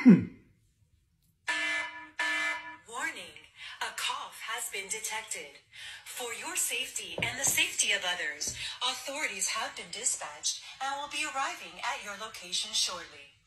Warning, a cough has been detected. For your safety and the safety of others, authorities have been dispatched and will be arriving at your location shortly.